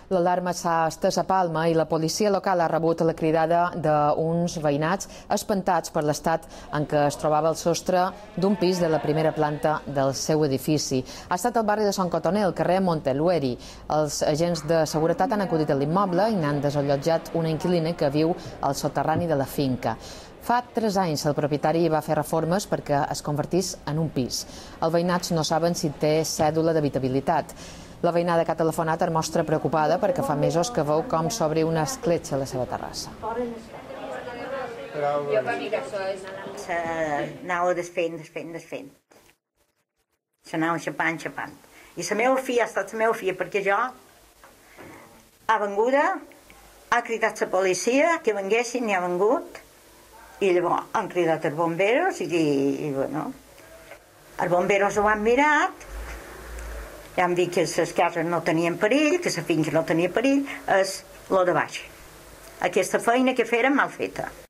L'alarma s'ha estès a Palma i la policia local ha rebut la cridada d'uns veïnats espantats per l'estat en què es trobava el sostre d'un pis de la primera planta del seu edifici. Ha estat al barri de Sant Cotoner, al carrer Montelueri. Els agents de seguretat han acudit a l'immoble i n'han desallotjat una inquilina que viu al soterrani de la finca. Fa 3 anys el propietari va fer reformes perquè es convertís en un pis. Els veïnats no saben si té cèdula d'habitabilitat. La veïnada que ha telefonat es mostra preocupada perquè fa mesos que veu com s'obre una escletxa a la seva terrassa. S'anava desfent. S'anava xapant. I la meva filla ha estat la meva filla perquè jo ha venguda, ha cridat la policia que venguessin i ha vengut i llavors han cridat els bomberos i bueno, els bomberos ho han mirat i han dit que les cases no tenien perill, que la finca no tenia perill, és lo de baix. Aquesta feina que feren mal feta.